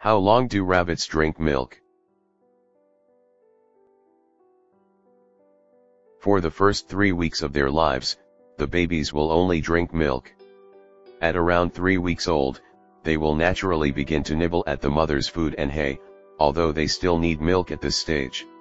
How long do rabbits drink milk? For the first 3 weeks of their lives, the babies will only drink milk. At around 3 weeks old, they will naturally begin to nibble at the mother's food and hay, although they still need milk at this stage.